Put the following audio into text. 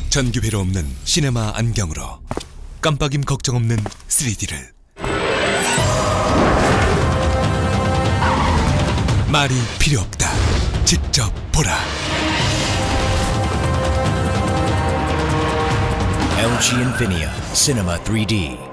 전기 회로 없는 시네마 안경으로 깜빡임 걱정 없는 3D를 말이 필요 없다. 직접 보라. LG Infinia Cinema 3D.